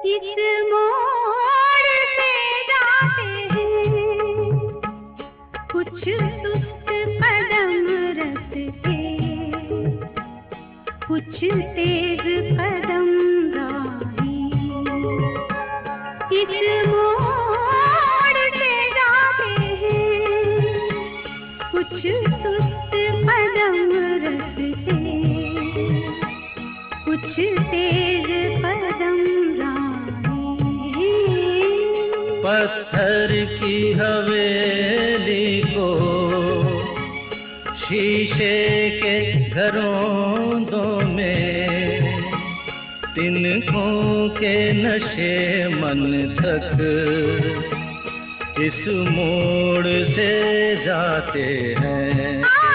इस मोड़ से जाते हैं कुछ सुस्त कदम रखते, कुछ तेज कदम राही। इस मोड़ से जाते हैं कुछ सुस्त कदम रखते, कुछ तेज कदम राही। पत्थर की हवेली को शीशे के घरों में, तिनकों के नशे मन तक इस मोड़ से जाते हैं।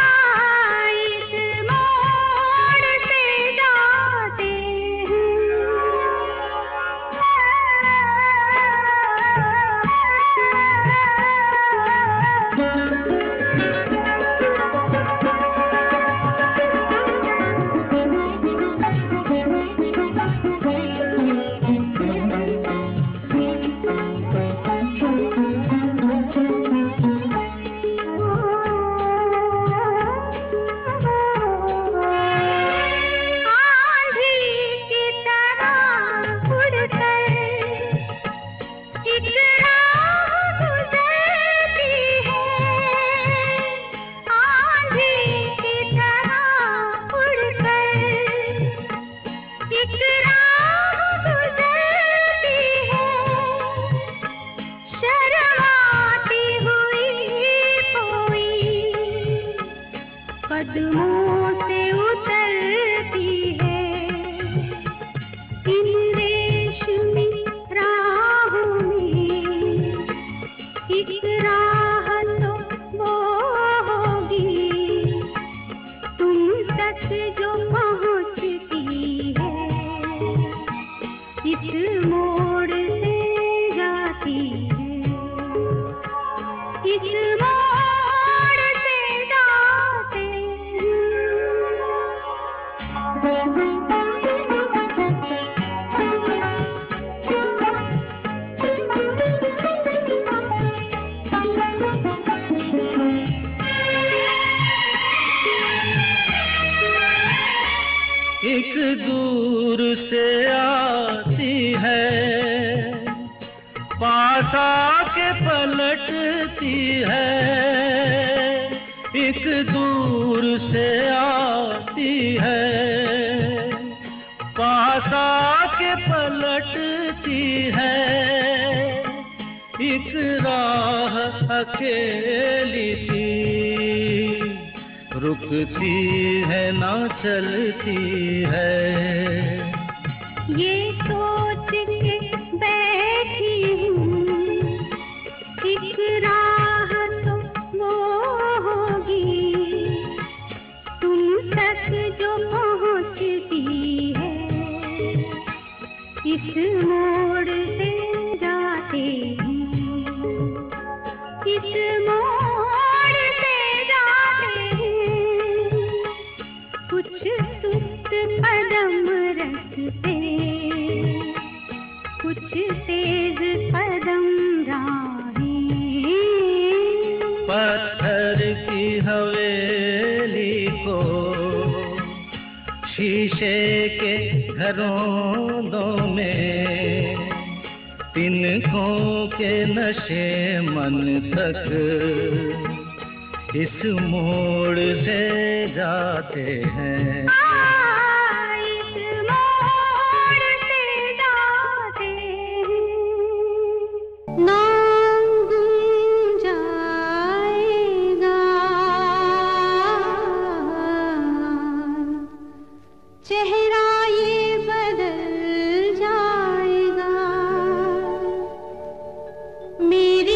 कदमों से उतरती है इन रेशमी राहों में, एक राह तो वो होगी तुम तक जो पहुँचती है, इस मोड़ से जाती है, इस एक दूर से आती है, पास आके पलटती है। एक दूर से आती है, पास आके पलटती है। एक राह अकेली सी रुकती है ना चलती है। ये सोच के बैठी हूँ एक राह तो वो होगी तुम तक जो पहुँचती है, इस मोड़ से जाते हैं, इस मोड़ से जाते हैं कुछ सुस्त कदम रखते, कुछ तेज कदम राही। पत्थर की हवेली को शीशे के घरों में, तिनकों के नशे मन तक इस मोड़ से जाते हैं। इस मोड़ से जाते हैं। नाम गुम जाएगा, चेहरा ये बदल जाएगा, मेरी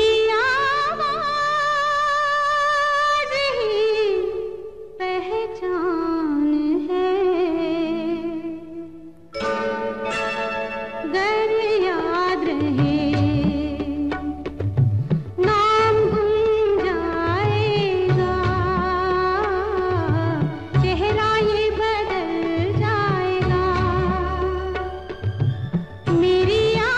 मेरी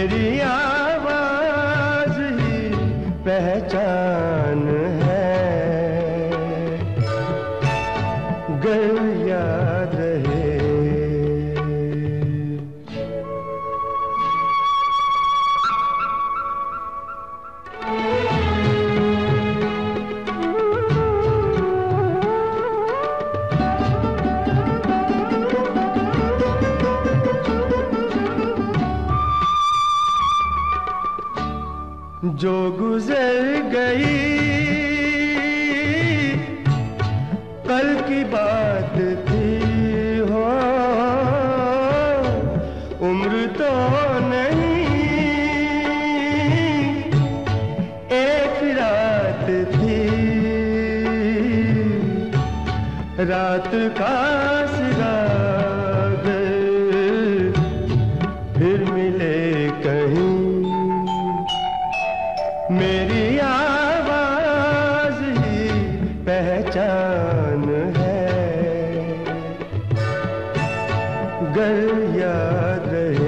मेरी आवाज ही पहचान है, गर याद रहे। जो गुजर गई कल की बात थी, हो उम्र तो नहीं एक रात थी, रात का सिरागर फिर मिले कहीं। मेरी आवाज ही पहचान है, गर याद रहे।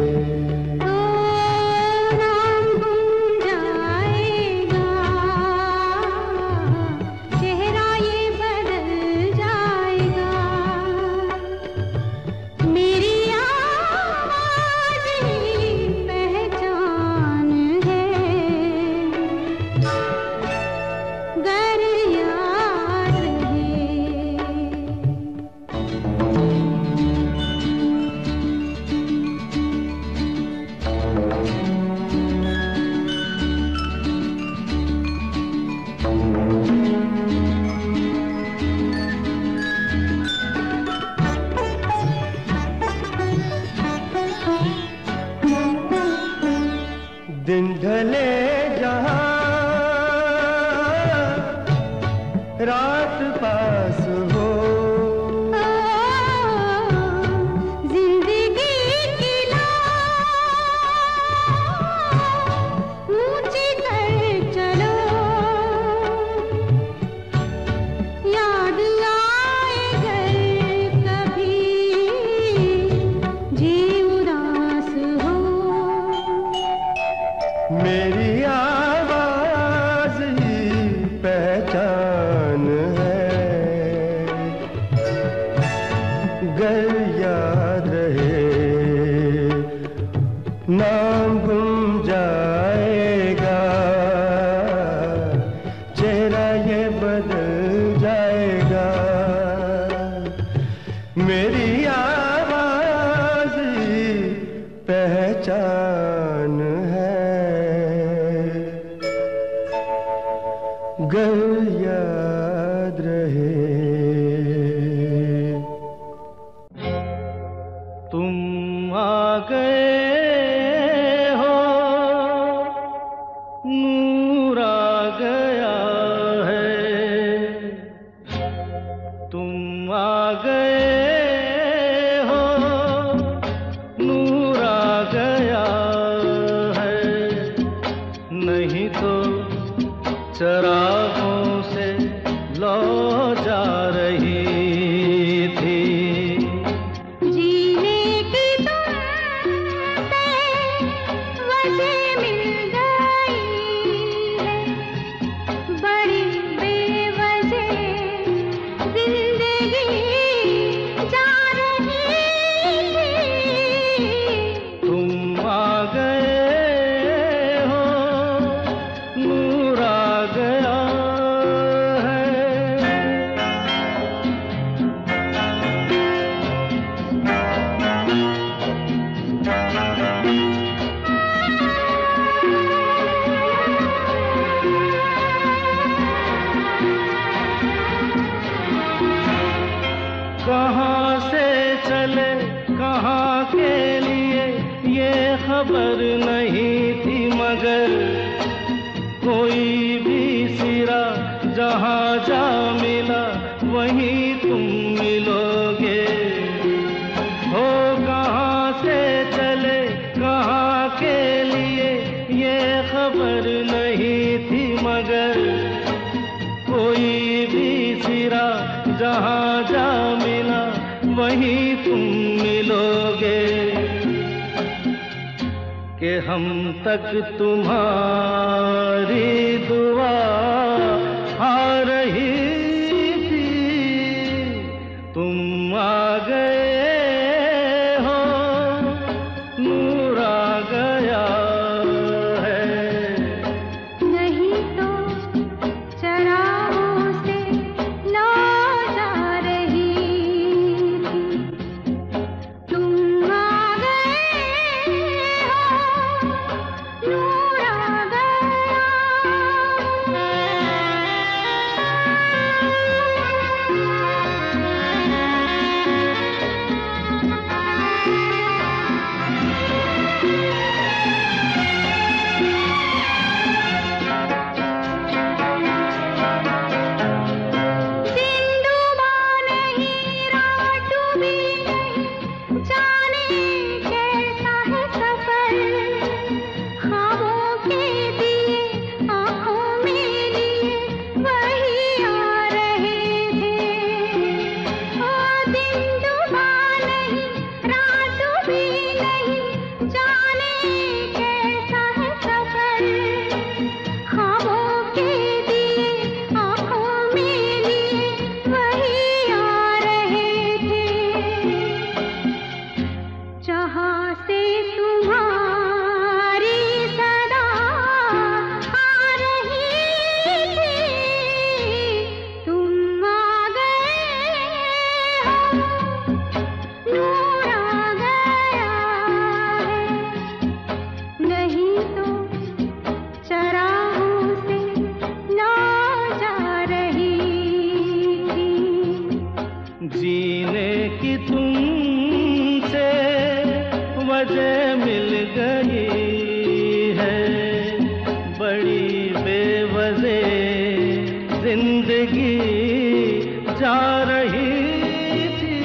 दिन ढले जहां रात पास हो, जिंदगी की लौ ऊंची कर चलो, याद आए घर कभी जी उदास हो। मेरी आवाज ही पहचान है, गर याद रहे। नाम गुम जाएगा, चेहरा ये बदल जाएगा। मेरी आवाज ही पहचान है, गर याद रहे। तुम आ गए हो, नूर आ गया है। तुम आ गए हो, नूर आ गया है। नहीं तो चरागों से लौ जा रही थी। जीने की तुमसे वजह मिल गई है, बड़ी बेवजह जिंदगी जा रही थी। तुम आ गए हो, नूर आ गया है। कहाँ से चले कहाँ के लिए ये खबर नहीं थी, मगर कोई भी सिरा जहाँ जा मिला वहीं तुम मिलोगे। हो कहाँ से चले कहाँ के लिए ये खबर नहीं थी, मगर कोई भी सिरा जहाँ जा मिला वहीं तुम मिलोगे। कि हम तक तुम्हारी दुआ आ रही थी, तुम आ गए हो, नूर आ गया है। नहीं तो चरागों से लौ जा रही थी, तुम आ गए हो, नूर आ जीने की तुमसे वजह मिल गई है, बड़ी बेवजह जिंदगी जा रही थी,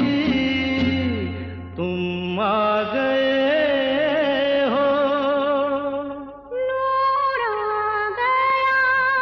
तुम आ गए हो, नूर आ गया।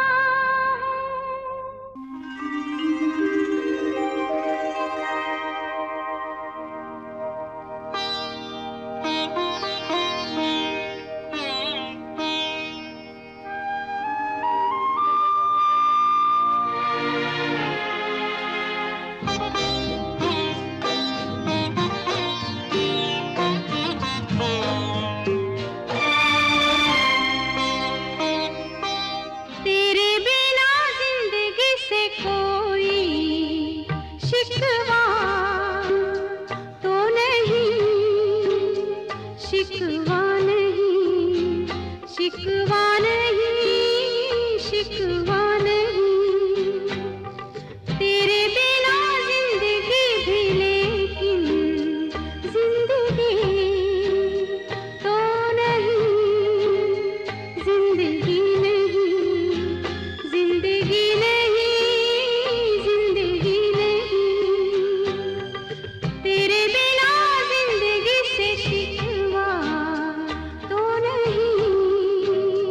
तेरे बिना जिंदगी से कोई शिकवा तो नहीं, शिकवा नहीं, शिकवा नहीं, शिकवा नहीं। तेरे बिना जिंदगी भी लेकिन जिंदगी तो नहीं, जिंदगी नहीं, जिंदगी नहीं, जिंदगी नहीं। तेरे बिना जिंदगी से शिकवा तो नहीं।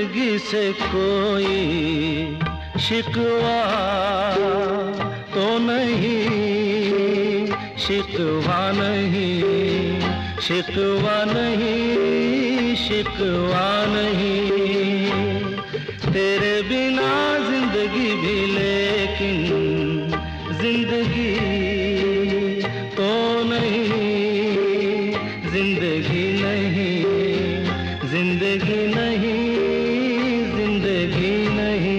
जिंदगी से कोई शिकवा तो नहीं, शिकवा नहीं, शिकवा नहीं, शिकवा नहीं। तेरे बिना जिंदगी भी लेकिन जिंदगी तो नहीं, जिंदगी नहीं, जिंदगी नहीं, जिंदगी नहीं।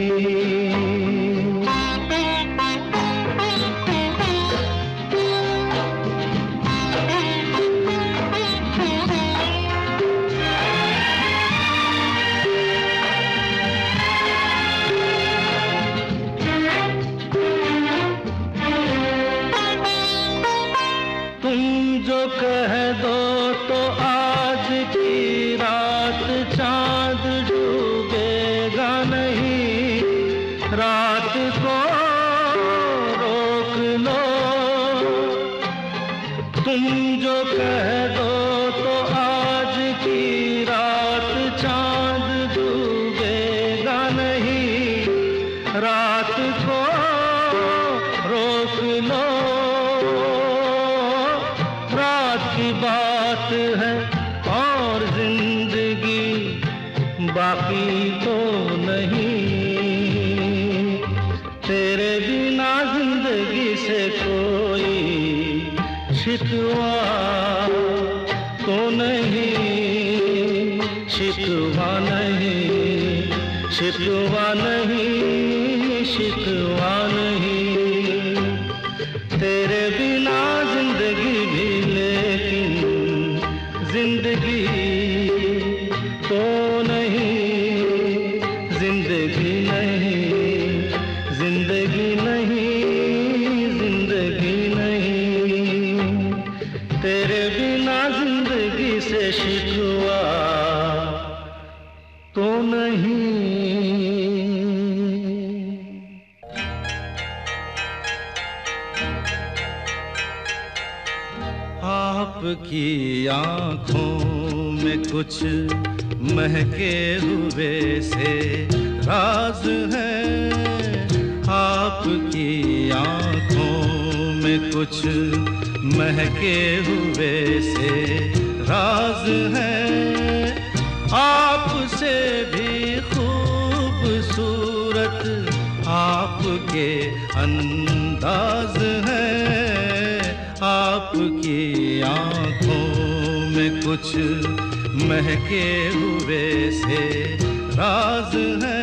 तुम जो कह दो तो आज की रात चांद डूबेगा नहीं, रात को रोक लो। तुम जो कह दो तो आज की रात चांद डूबेगा नहीं, रात को रोक लो। की बात है और जिंदगी बाकी तो नहीं। तेरे बिना जिंदगी से कोई शिकवा तो नहीं, शिकवा नहीं, शिकवा नहीं, शिकवा नहीं। तेरे बिना जिंदगी भी लेकिन जिंदगी तो नहीं, जिंदगी नहीं, जिंदगी नहीं, जिंदगी नहीं। तेरे बिना जिंदगी से शिकवा तो नहीं। आपकी आँखों में कुछ महके हुए से राज है, आपकी आँखों में कुछ महके हुए से राज है। आपसे भी खूबसूरत आपके अंदाज है, आपकी आँखों में कुछ महके हुए से राज है।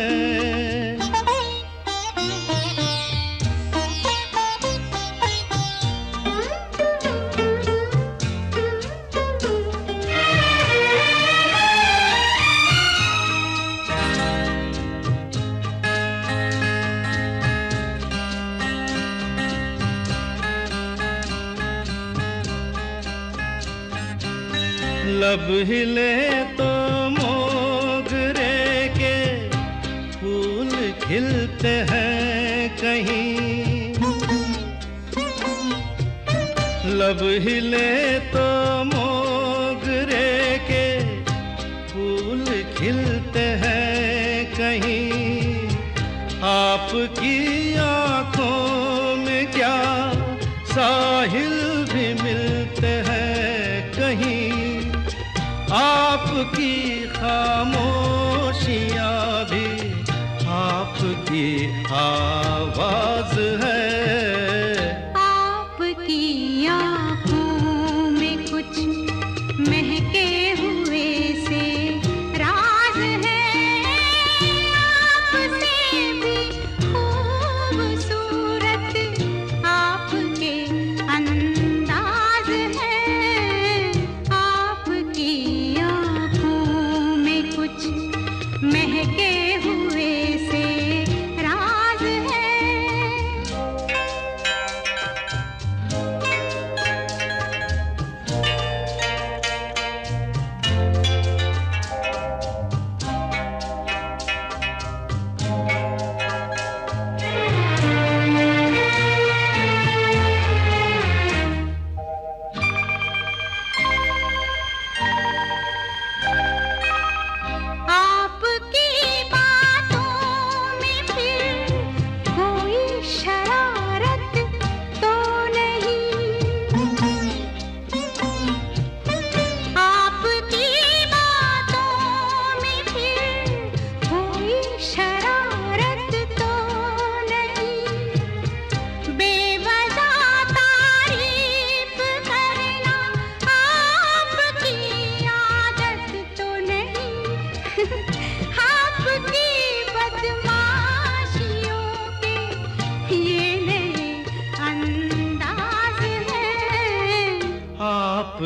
लब हिले तो मोगरे के फूल खिलते हैं कहीं, लब हिले तो मोगरे के फूल खिलते हैं कहीं। आपकी आँखों में क्या साहिल भी मिलते हैं कहीं। आपकी खामोशियाँ भी आपकी आवाज है, आपकी आँखों में कुछ महके हुए से राज है। आपसे भी खूबसूरत आपके अंदाज है, आपकी कुछ महके हुए से राज है।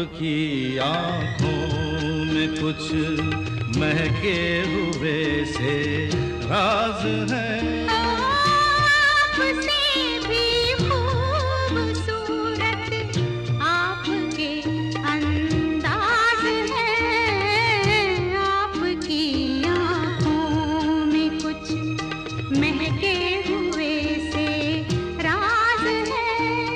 आपकी आंखों में कुछ महके हुए से राज है। आपसे भी खूबसूरत आपके अंदाज है, आपकी आंखों में कुछ महके हुए से राज है।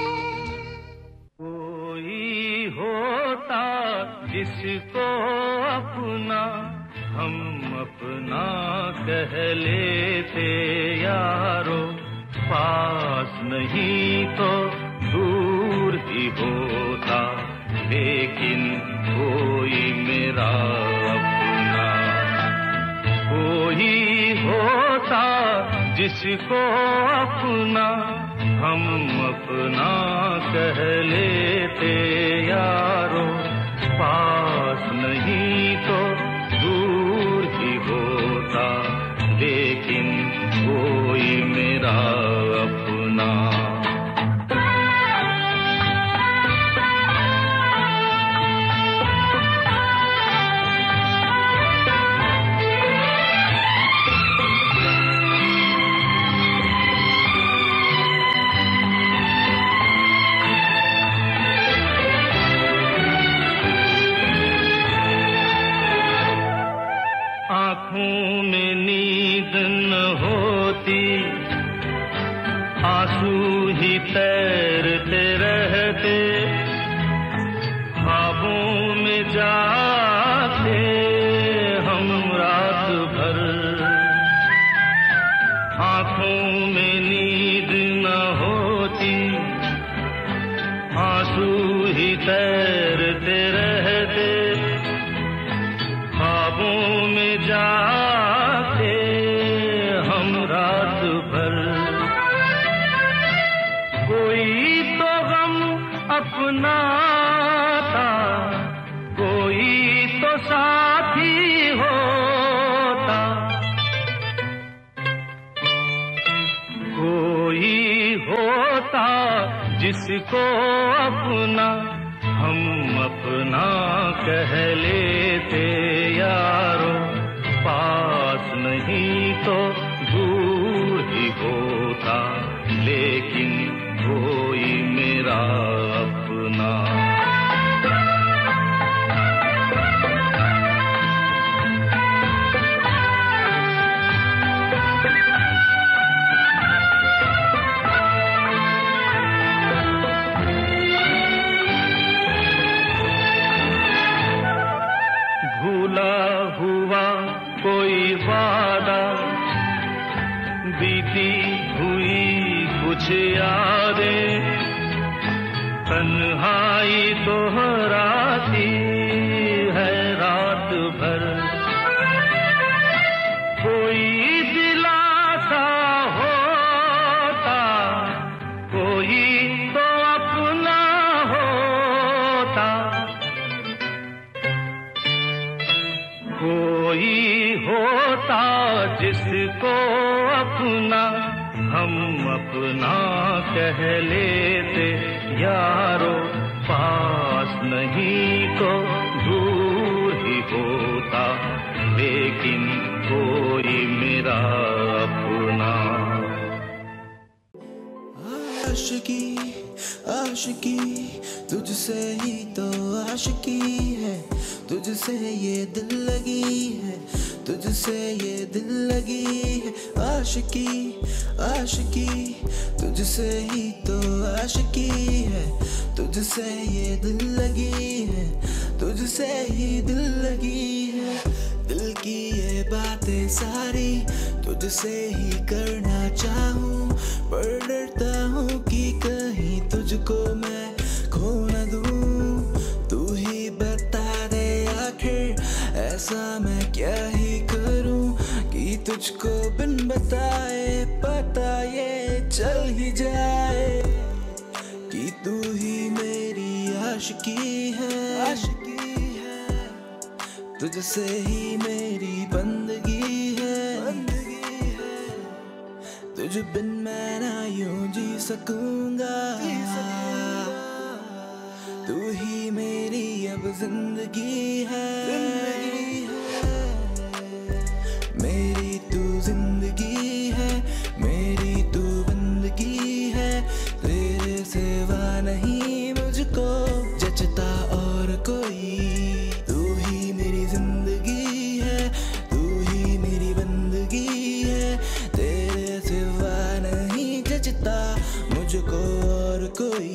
कोई होता जिसको अपना हम अपना कह लेते यारो, पास नहीं तो दूर ही होता, लेकिन कोई मेरा अपना। कोई होता जिसको अपना हम अपना कह लेते यारो, पास नहीं तो दूर ही होता, लेकिन कोई मेरा अपना। आँखों में नींद न होती, आंसू ही तैरते रहते, ख्वाबों में जाते हम रात भर। आँखों में नींद न होती, आंसू ही तैरते रहते, ख्वाबों में जाते हम रात भर। कोई तो गम अपना था, कोई तो साथी होता, कोई होता जिसको अपना हम अपना कह लेते यारो, पास नहीं तो दूर ही होता, लेकिन कोई मेरा अपना। भूला हुआ कोई वादा, बीती हुई कुछ यादें, तन्हाई दोहराती है रात भर। कोई दिलासा होता, कोई तो अपना होता, कोई होता जिसको अपना हम अपना कह लेते यारो, पास नहीं तो दूर ही होता, लेकिन कोई मेरा अपना। आशिकी आशिकी तुझसे ही तो आशिकी है, तुझसे ये दिल लगी है, तुझसे ये दिल लगी है। आशिकी आशिकी तुझसे ही तो आशिकी है, तुझसे ये दिल लगी है, तुझसे ही दिल लगी है। दिल की ये बातें सारी तुझसे ही करना चाहूँ, पर डरता हूँ कि कहीं तुझको मैं खो न दूँ। तू ही बता दे आखिर ऐसा मैं क्या ही करूँ, कि तुझको बिन बताए पता ये चल ही जाए, कि तू ही मेरी आशिकी है, आशिकी है। तुझसे ही मेरी बंदगी है, बंदगी है। तुझ बिन मैं ना यूं जी सकूंगा, तू ही मेरी अब जिंदगी है, मेरी तू जिंदगी है, मेरी तू बंदगी है, तेरे सिवा नहीं मुझको जचता और कोई। तू ही मेरी जिंदगी है, तू ही मेरी बंदगी है, तेरे सिवा नहीं जचता मुझको और कोई।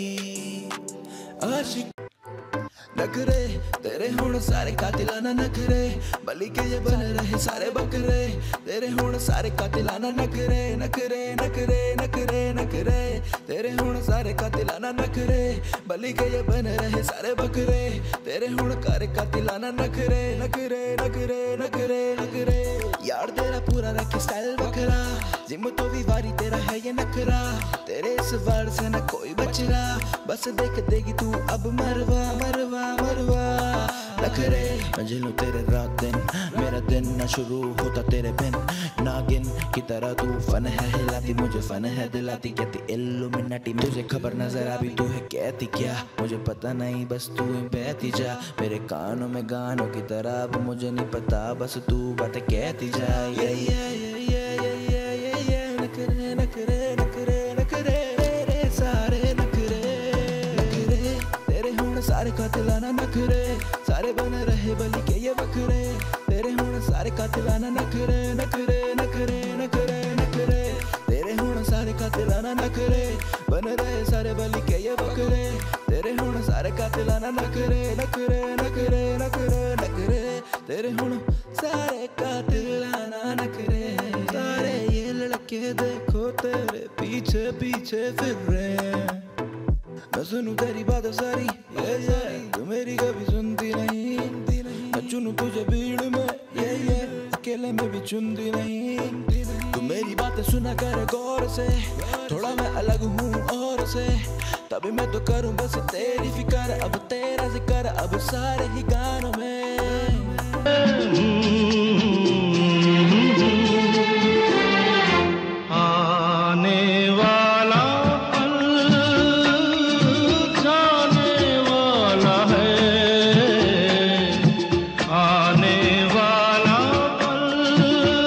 आशिक नखरे तेरे हुण सारे कातिलाना नखरे, बली के ये बन रहे सारे बकरे, तेरे हुण सारे कातिलाना नखरे नखरे नखरे नखरे नखरे, तेरे हुण सारे कातिलाना नखरे, बली के ये बन रहे सारे बकरे, तेरे हुण सारे कातिलाना नखरे नखरे नखरे नखरे नखरे। यार तेरा पूरा रखे स्टाइल बकरा, जिम तो भी वारी तेरा है ये नखरा, तेरे इस वर्ड से न कोई बच रहा, बस देख देगी तू अब मरवा मरवा मरवा। नखरे मैं झेलूं तेरे रात दिन, मेरा दिन न शुरू होता तेरे बिन, नागिन की तरह तू फन है हिलाती, मुझे फन है दिलाती, कहती इल्यूमिनाटी। तुझे खबर नजर आती तू है कहती क्या, मुझे पता नहीं बस तू बहती जा, मेरे कानों में गानों की तरह, अब मुझे नहीं पता बस तू बातें कहती जा। नखरे नखरे नखरे नखरे रे सारे नखरे नखरे, तेरे हुण सारे कातिलाना नखरे, सारे बन रहे बलि के ये बकरे, तेरे हुण सारे कातिलाना नखरे नखरे नखरे नखरे नखरे, तेरे हुण सारे कातिलाना नखरे, बन रहे सारे बलि के ये बकरे, तेरे हुण सारे कातिलाना नखरे नखरे नखरे नखरे नखरे, तेरे हुण सारे कातिलाना नखरे। सारे ये लड़के देखो तेरे पीछे पीछे फिर रहे हैं, मैं सुनूं तेरी बातें सारी तू मेरी कभी सुनती नहीं, मैं चुनूं तुझे भीड़ में अकेले में भी चुनती नहीं। तू मेरी बातें सुना कर गौर से, थोड़ा मैं अलग हूँ और से, तभी मैं तो करूँ बस तेरी फिक्र, अब तेरा जिक्र अब सारे ही गानों में। आने वाला पल जाने वाला है, आने वाला पल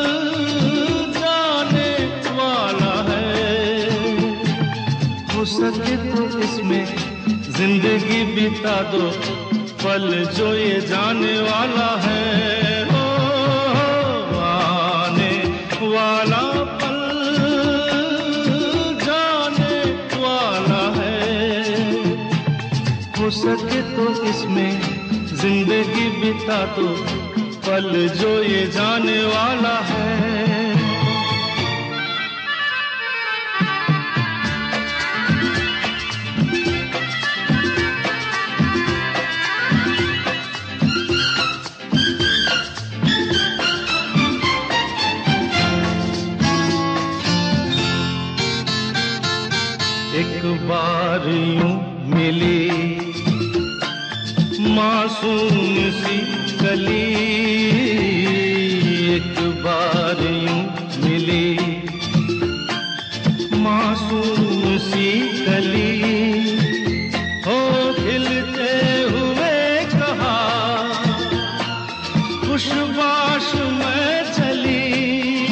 जाने वाला है, हो सके तो इसमें जिंदगी बिता दो, पल जो ये जाने वाला है। ओ, आने वाला पल जाने वाला है, हो सके तो इसमें जिंदगी बिता दो, पल जो ये जाने वाला है। एक बार यूं मिली मासूम सी कली, एक बार यूं मिली मासूम सी कली, हो खिलते हुए कहा खुशबाश में चली,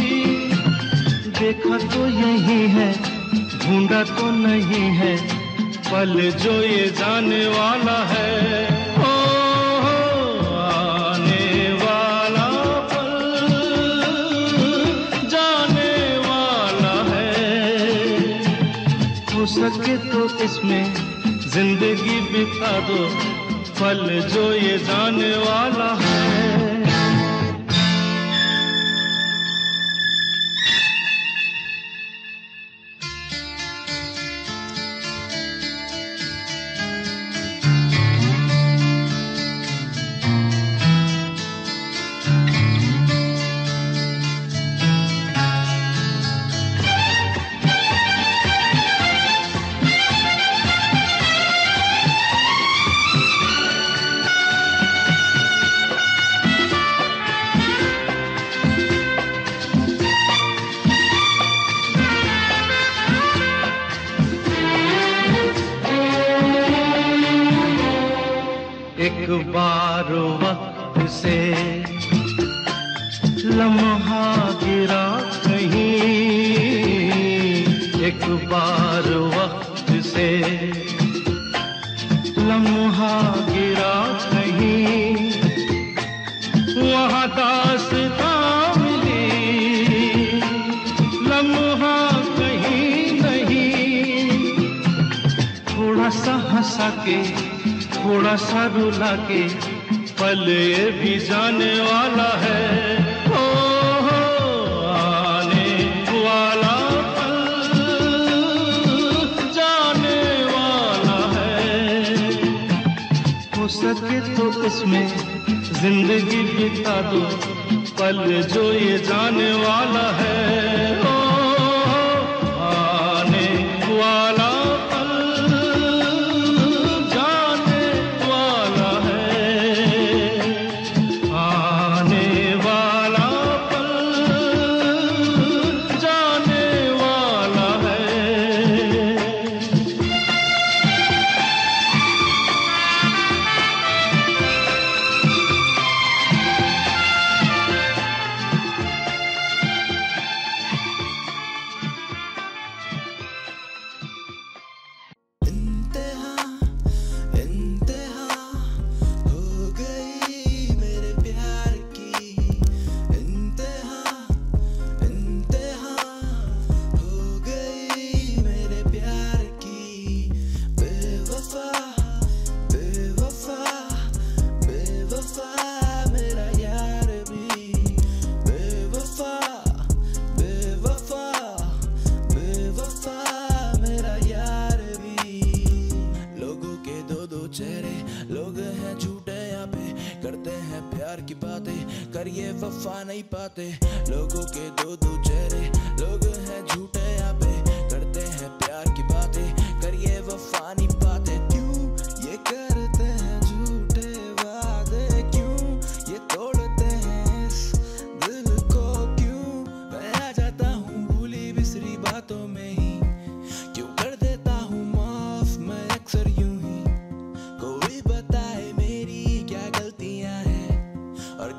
देखा तो यही है ढूंढा तो नहीं है, पल जो ये जाने वाला है। ओ, आने वाला पल जाने वाला है, हो सके तो इसमें जिंदगी बिता दो, पल जो ये जाने वाला है। बार वक्त से लम्हा गिरा कहीं, एक बार वक्त से लम्हा गिरा कहीं, वहाँ दास्तां मिली, लम्हा कहीं नहीं। थोड़ा सा हंसा के थोड़ा सा रुला के पल ये भी जाने वाला है। हो आने वाला पल जाने वाला है। हो सके तो इसमें जिंदगी बिता दो, पल जो ये जाने वाला है। हो आने वाला करिए वफा नहीं पाते। लोगों के दो दो चेहरे, लोग हैं झूठे यहाँ पे, करते हैं प्यार की बातें, करिए वफा नहीं पाते। क्यों ये करते हैं झूठे वादे, क्यों ये तोड़ते हैं इस दिल को, क्यों मैं आ जाता हूँ भूली बिसरी बातों में ही, क्यों कर देता हूँ माफ मैं अक्सर यूं ही। कोई बताए मेरी क्या गलतियाँ हैं, और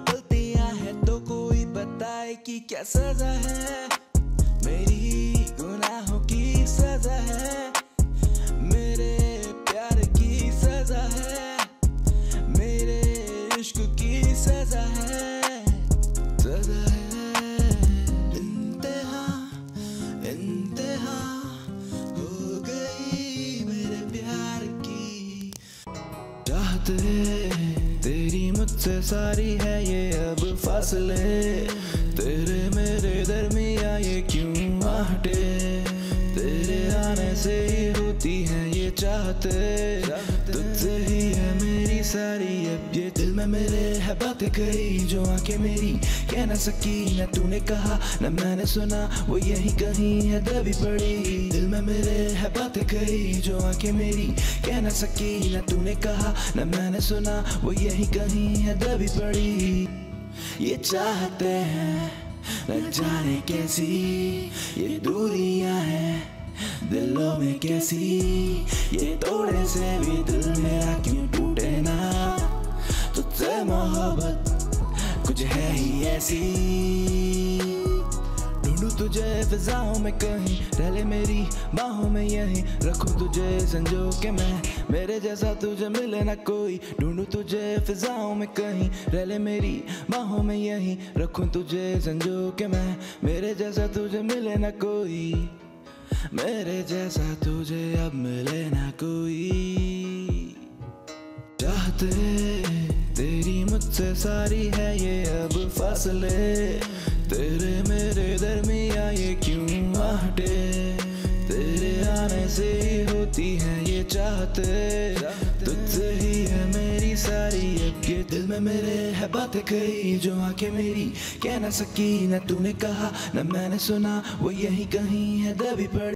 कि क्या सजा है, मेरी गुनाहों की सजा है, मेरे प्यार की सजा है, मेरे इश्क की सजा है, सजा है। इंतहा इंतहा हो गई मेरे प्यार की। चाहते तेरी मुझसे सारी है ये अब फासले, तेरे मेरे दरमिया ये क्यों आहटे, तेरे आने से ही होती है ये चाहते, तुझसे ही है मेरी सारी अब ये दिल में मेरे है बातें कही जो आंखें मेरी कह न सकी, न तूने कहा न मैंने सुना वो यही कहीं है दबी पड़ी। दिल में मेरे है बातें कही जो आंखें मेरी कह न सकी, न तूने कहा न मैंने सुना वो यही कहीं है दबी पड़ी। ये चाहते हैं न जाने कैसी ये दूरियां हैं दिलों में कैसी, ये तोड़े से भी दिल मेरा क्यों टूटे ना, तुझसे मोहब्बत कुछ है ही ऐसी। ढूंढूं तुझे फिजाओं में कहीं, रह मेरी बाहों में यहीं, रखूं तुझे संजो के मैं, मेरे जैसा तुझे मिले ना कोई। ढूंढूं तुझे फिजाओं में कहीं, रह मेरी बाहों में यहीं, रखूं तुझे संजो के मैं, मेरे जैसा तुझे मिले ना कोई, मेरे जैसा तुझे अब मिले ना कोई। चाहते तेरी मुझसे सारी है ये अब फासले, तेरे मेरे दरमिया ये क्यों आहटे, तेरे आने से ही होती है ये चाहते, तुझसे ही है मेरी सारी अब ये दिल में मेरे है बातें कही जो आंखें मेरी कह न सकी, न तूने कहा न मैंने सुना वो यही कहीं है दबी पड़ी।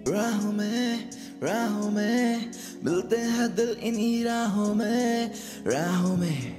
राहों में मिलते हैं दिल इन्हीं राहों में, राहों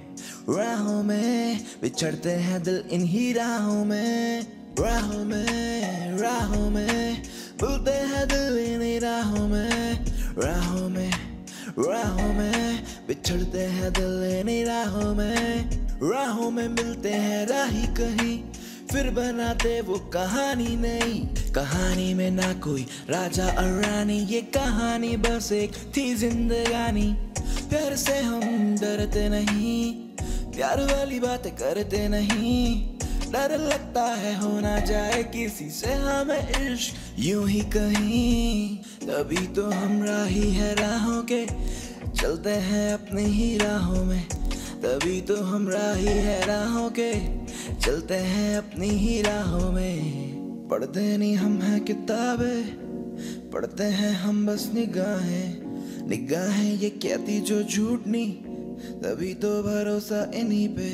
में बिछड़ते हैं दिल इन्हीं राहों में, राहों में मिलते हैं दिल इन्हीं राहों में, राहों में बिछड़ते हैं दिल इन्हीं राहों में मिलते हैं राही कहीं, फिर बनाते वो कहानी नहीं, कहानी में ना कोई राजा और रानी, ये कहानी बस एक थी जिंदगानी। प्यार से हम डरते नहीं, प्यार वाली बातें करते नहीं, डर लगता है हो ना जाए किसी से हमें इश्क यूं ही कहीं, तभी तो हम राही है राहों के, चलते हैं अपनी ही राहों में, तभी तो हम राही है राहों के, चलते हैं अपनी ही राहों में। पढ़ते नहीं हम हैं किताबें, पढ़ते हैं हम बस निगाहें ये कहती जो झूठ नहीं, तभी तो भरोसा इन्हीं पे।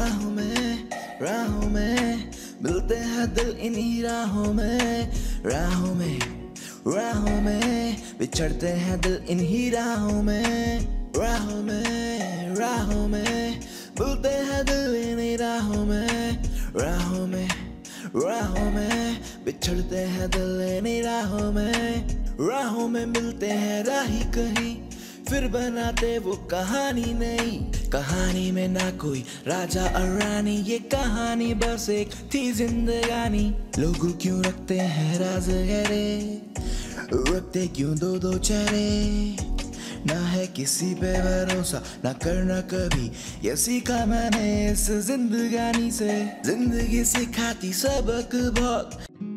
राहों में मिलते हैं दिल इन्हीं राहों में, राहों में बिछड़ते हैं दिल इन्हीं राहों में, राहों में मिलते हैं दिल इन्हीं राहों में, राहों में बिछड़ते हैं दिल इन्हीं राहों में मिलते हैं राही कहीं, फिर बनाते वो कहानी नहीं, कहानी में ना कोई राजा और रानी, ये कहानी बस एक थी जिंदगानी। लोग क्यों रखते हैं राज गहरे, रखते क्यों दो चेहरे, ना है किसी पे भरोसा ना करना कभी, ये सीखा मैंने इस जिंदगानी से, जिंदगी सिखाती सबक बहुत।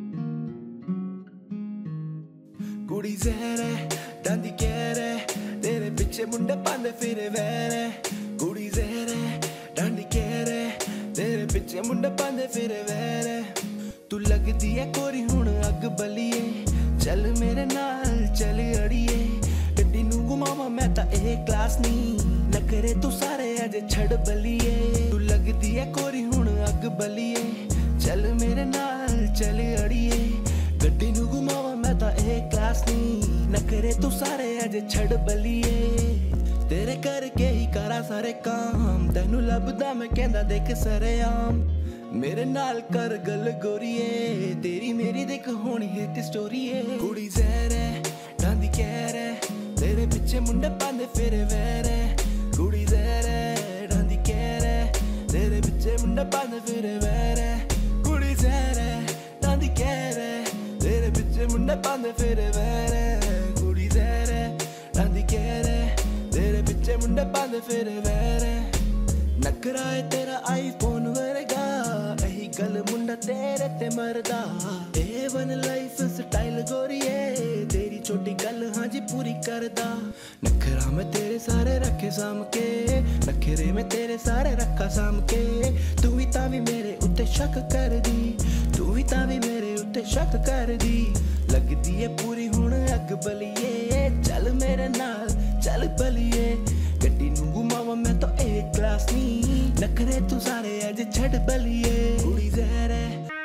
कुड़ी जहरे डांदी कहरे, तेरे पीछे मुंडे पांदे फिरे वैरे, कुड़ी जहरे डांडी कहरे, तेरे पीछे मुंडे पांदे फिरे वैरे, तू लगदी है कोरी हुण अग बलिए, चल मेरे नाल चल अड़िए, गड्डी नू घुमावा मैं ता ए क्लास नी, नखरे तू सारे अज छड़ बलिए, तू लगदी है कोरी हुण अग बलिए, चल मेरे नाल चल अड़िए, गड्डी नू घुमावा मैं ता ए क्लास नी, नखरे तू सारे अज छड़ बलिए, तेरे करके ही करा सारे काम, तेनू लभदा मैं कहंदा देख सरेआम, मेरे नाल कर गल गोरीए, तेरी मेरी देख होनी हिट स्टोरी है। कुड़ी जहरे डांदी कहरे, तेरे पीछे मुंडे पांदे फिरे वैरे, कुड़ी जहरे डांदी कहरे, तेरे पीछे मुंडे पांदे फिरे वैरे, कुड़ी जहरे डांदी कहरे, तेरे पीछे मुंडे पांदे फिरे वैरे, कुड़ी जहरे डांदी कहरे, तेरे पीछे मुंडे पांदे फिरे वैरे, नखरा है तेरा आईफोन वर्गा, यही गल मुंडा तेरे ते मरदा, A1 लाइफ स्टाइल गोरीए, तेरी छोटी गल हाँ जी पूरी करदा, नखरा में तेरे सारे रखे साम के, नखरे में तेरे सारे रखा साम के, तू ही तावी मेरे उत्ते शक कर दी, तू ही तावी मेरे उत्ते शक कर दी, लगदी है पूरी हुण अग बलिए, चल मेरे नाल चल बलिए, गड्डी नू घुमावा मैं तो एक क्लास नी, नखरे तू सारे अज छड़ बलिए, कुड़ी जहरे।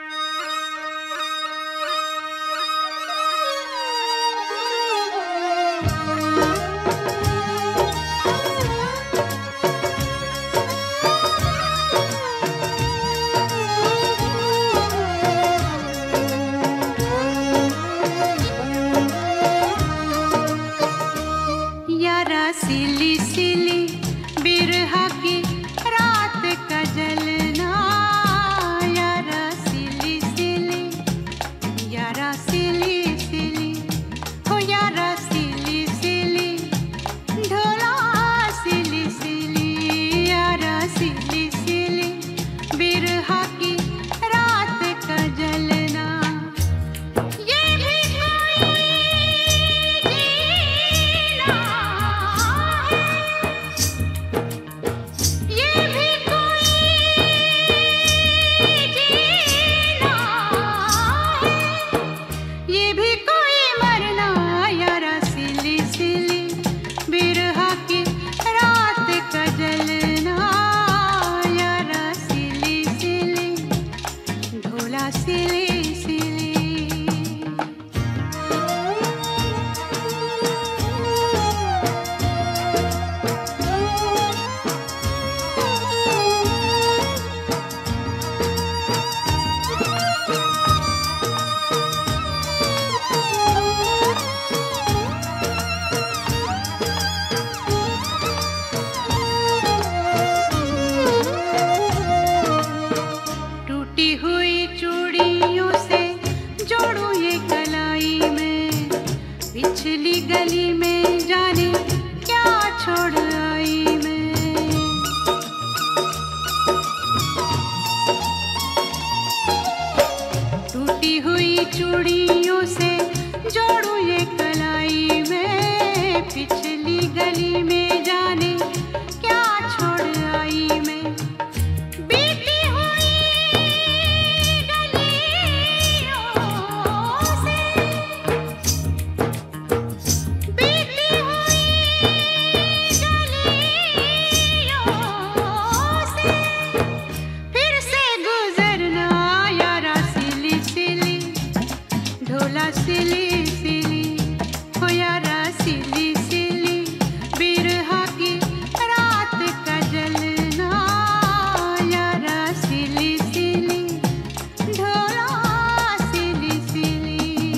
यारा सिली सिली बिरहा की रात का जलना, यारा पिछली गली में जाने क्या छोड़ आई मैं। टूटी हुई चूड़ियों से जोड़ू ये कलाई में, पिछली गली में जाने क्या छोड़ आई मैं। बीती हुई गलियों से, बीती हुई गलियों से फिर से गुजरना यारा सिली सिली, ढोला सिली सिली हो यारा सिली सिली, बिरहा की रात का जलना यारा सिली सिली, ढोला सिली सिली।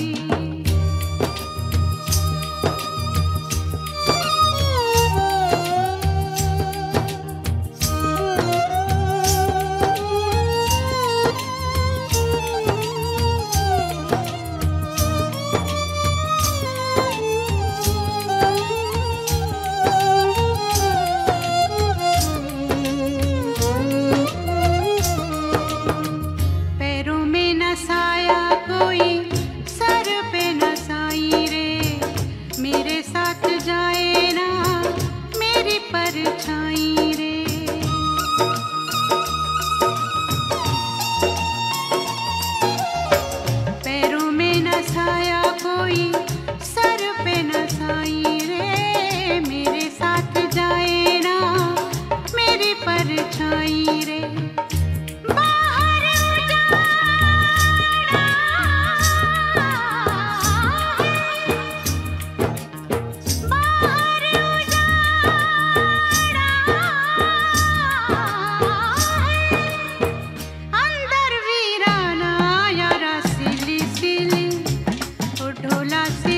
पैरों में न साया कोई, सर पे न साई रे, मेरे साथ जाए ना मेरी परछाई रे। पैरों में न साया कोई, सर पे न साई रे, मेरे साथ जाए ना मेरी परछाई रे। बाहर उजाड़ा है, बाहर उजाड़ा है, अंदर वीराना यारा सिली सिली, ओ ढोला सिली